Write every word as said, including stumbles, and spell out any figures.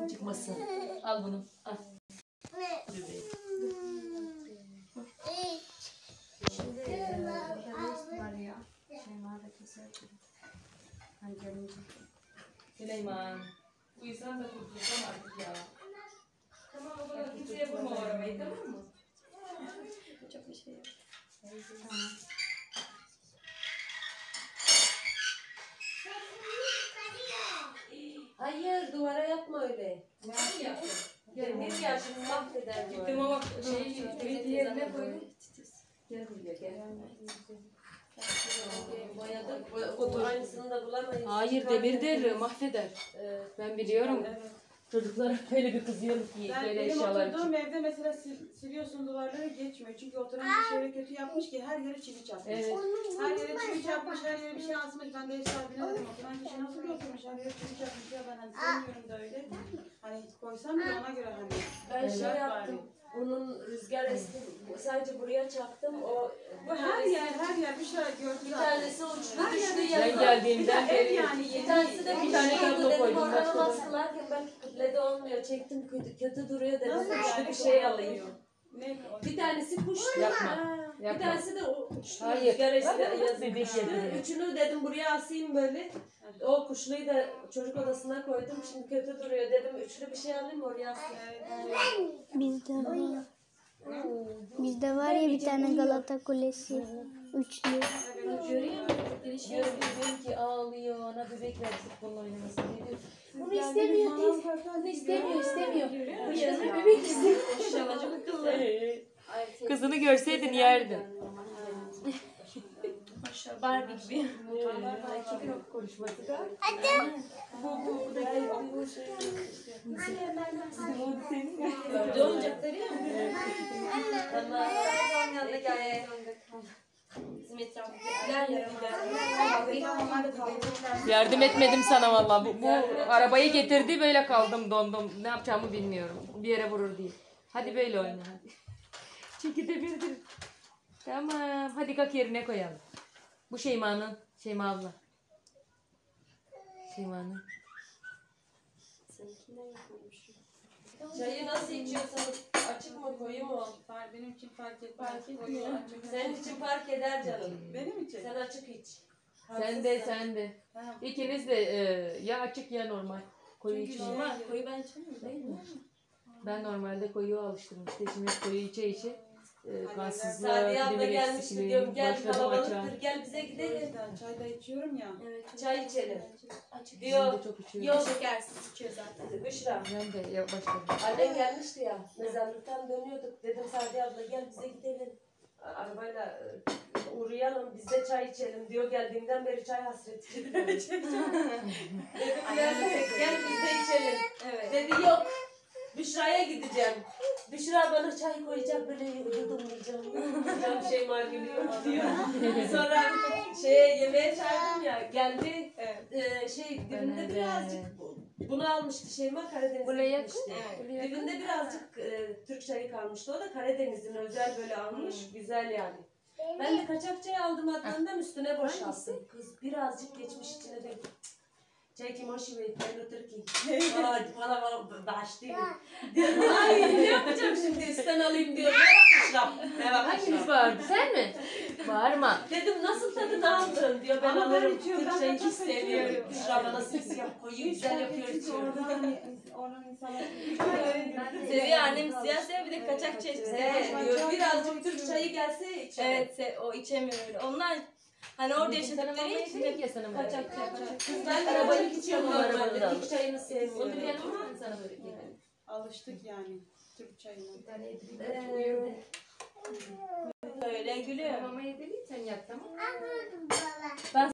çıkmasın. Al bunu. Al. Şimdi e, burada var ya. Şeyma da keser. Hani gelince. Süleyman. Bu insan da kurtulsam artık ya. Tamam o kadar kimseye vurma o arabayı, tamam mı? Çok bir şey yok. Tamam. Hayır, duvara yapma öyle. Ne yaptın? Demir ya şimdi mahveder bu. Gittim ama şeyi bir yerine koydum. Gel buraya gel. Boyadık. Bu, bu aynısını da bulamayız. Hayır demirdir, mahveder. Evet. Ben biliyorum. Evet. Çocuklara böyle bir kızıyorum ki Ben böyle benim eşyalar oturduğum için. evde mesela sil, siliyorsun duvarları geçmiyor. Çünkü oturan bir şöyle kötü yapmış ki her yere çivi çakmış. Evet. Her yere çivi çakmış, her yere bir şey asmış. Ben de ev sahibine dedim oturan kişi nasıl bir oturmuş, her yere çivi çakmış ya ben hani sevmiyorum da öyle. Hani koysam bile ona göre hani. Ben şey Evet. yaptım. Bunun rüzgar esti. Sadece buraya çaktım. O Bu her yer, her yer bir şey gördü bir zaten. tanesi uçtu Her düştü yerde Ben yanına. geldiğimden Bir de ev beri yani Bir yeni. tanesi de Bir bir tane tane kablo dedim koydum, orana başka da- baskılarken belki kıblede olmuyor. Çektim kötü, kötü duruyor dedim. Nasıl Uçlu yani? bir şey alayım. Ne? Bir tanesi kuştu. Yapma. Bir Yapma. tanesi de o uçtu. Hayır. Rüzgar esti Bebek yazık düştü. yapıyor. Üçünü dedim buraya asayım böyle. O kuşluyu da çocuk odasına koydum. Şimdi kötü duruyor dedim. Üçlü bir şey alayım oraya asayım. Bizde var. Bizde var ya bir tane Galata Kulesi. Üçlü. Görüyor musun? Diyor, diyor ki ağlıyor, ona bebek ver futbol oynamasın diyor. Bunu istemiyor teyze. Bunu istemiyor, istemiyor. Bu yanına bebek istiyor. İnşallah çok akıllı. Kızını görseydin yerdin. Maşallah Barbie gibi. İki gün konuşması da. Bu bu bu da gel bu şey. Senin Ne olacakları ya? Tamam. Yanında gel. Bizim etrafımızdakiler yardım Yardım etmedim sana vallahi. Bu, bu arabayı getirdi böyle kaldım dondum. Ne yapacağımı bilmiyorum. Bir yere vurur diye. Hadi böyle oyna hadi. Çünkü de birdir. Tamam. Hadi kalk yerine koyalım. Bu Şeyma'nın. Şeyma abla. Şeyma'nın. Çayı nasıl içiyorsanız açık mı koyu mu? Fark- Benim için fark etmez. Fark etmiyor. Senin için fark eder canım. Benim için. Sen açık iç. Sen de sen de. Ha. İkiniz de e, ya açık ya normal. Koyu Çünkü içmeyin. Normal koyu ben içemiyorum değil mi? Ben normalde koyu alıştırmıştım. Şimdi koyu içe içe e, kansızlığa, Sadiye abla gidemek gelmişti eksikliği, diyorum gel başladım açığa. kalabalıktır gel bize O gidelim. yüzden çay da içiyorum ya. Evet. Çay içelim. Açık. Bizim Diyor. de çok içiyoruz. Yok. Şekersiz içiyor zaten. Büşra. Ben de ya başladım. Annen gelmişti ya. Mezarlıktan dönüyorduk. Dedim Sadiye abla gel bize gidelim. A- Arabayla e, uğrayalım biz de çay içelim diyor. Geldiğimden beri çay hasreti. Dedim gel, gel biz de içelim. Evet. Dedi yok. Büşra'ya gideceğim. Büşra bana çay koyacak böyle yudumlayacağım. Yudumlayacağım şey mal gülüyor diyor. Sonra şeye yemeğe çağırdım ya geldi. Evet. Ee, şey dibinde Ben de. birazcık bunu almıştı Şeyma Karadeniz'e Buraya gitmişti. Evet. Buraya Dibinde birazcık e, Türk çayı kalmıştı. O da Karadeniz'in özel böyle almış. Güzel yani. Ben de kaçak çay aldım Adnan'dan üstüne boşalttım. Kız birazcık geçmiş içine de çay kim hoş ve ben otur ki. Aa, bana bana başlayayım. Diyorum ay ne yapacağım şimdi üstten alayım diyor. Ne yapmışlar? Ne Hanginiz yapmışlar? bağırdı? Sen mi? Bağırma. Dedim nasıl tadını aldın diyor. Ben Ama ben alırım. içiyorum, Türk ben çayı kaçak hiç çay seviyorum. içiyorum. Büşra bana simsiyah koyuyor. Güzel yapıyor Çünkü içiyor. oradan, oradan insanlar... Seviyor annem siyah seviyor bir de kaçak çay Evet seviyor. diyor. Birazcık Türk çayı gelse içer. Evet se- o içemiyor öyle. Onlar hani orada yaşadıkları için Dedim ya sana böyle. kaçak çay kaçak. Kız ben de Arabayı arabayı içiyorum, içiyorum arabanı normalde. da Türk çayını Onu sevmiyorum. biliyorum ama sana böyle geliyor. Alıştık yani Türk çayına. Bir tane yedireyim. Ee, Uyuyor. Öyle gülüyor. Mama yedireyim sen yat tamam mı? Ben